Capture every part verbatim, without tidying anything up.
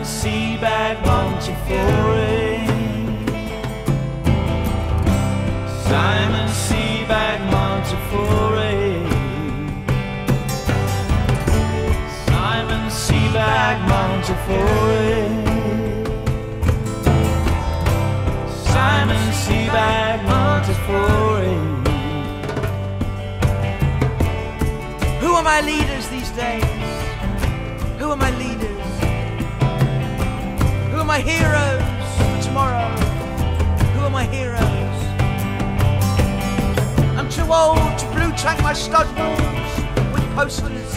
Sebag Montefiore. Simon Sebag Montefiore. Simon Sebag Montefiore. Simon Sebag Montefiore. Who are my leaders these days? Who are my leaders? Who are my heroes for tomorrow? Who are my heroes? I'm too old to blue tank my stud walls with posters.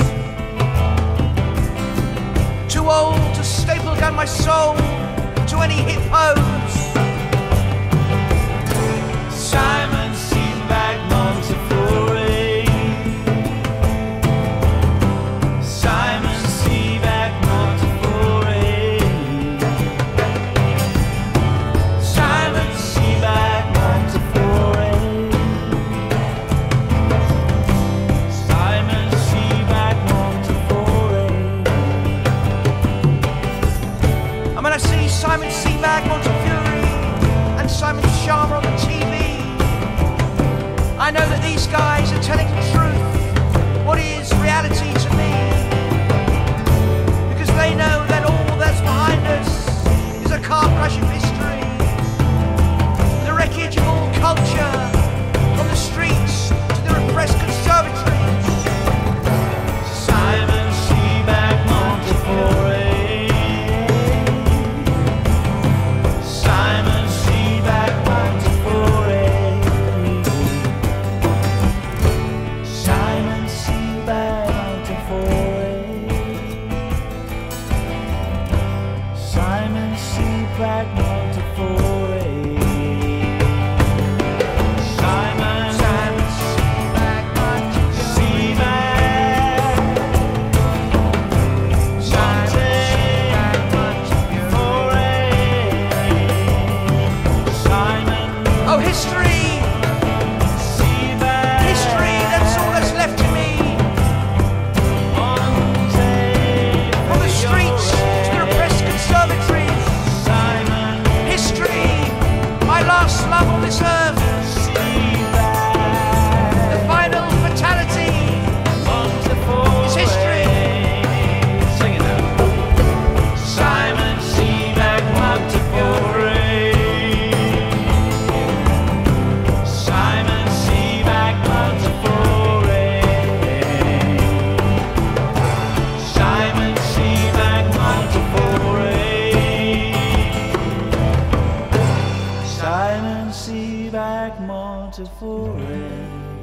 Too old to staple gun my soul to any hip pose. Simon Sebag Montefiore. Simon Sebag Montefiore. Simon Sebag Montefiore. Simon Sebag Montefiore. And when I see Simon Sebag Montefiore and Simon Sharma on the T V, I know that these guys are telling the truth, what is reality to me, because they know that all that's behind us is a car crash of history, the wreckage of all culture, from the streets to the repressed conservatories. Simon Sebag Montefiore. Simon Sebag Montefiore. Simon Sebag Montefiore. Simon Sebag Montefiore. Simon Simon Sebag Montefiore. Oh, history! History, that's all that's left to me. From the streets to the repressed conservatories. History, my last love on this earth. The final fatality is history. Sing it now. Simon Sebag Montefiore. Simon Sebag Montefiore. Simon Sebag Montefiore. Simon Sebag Montefiore.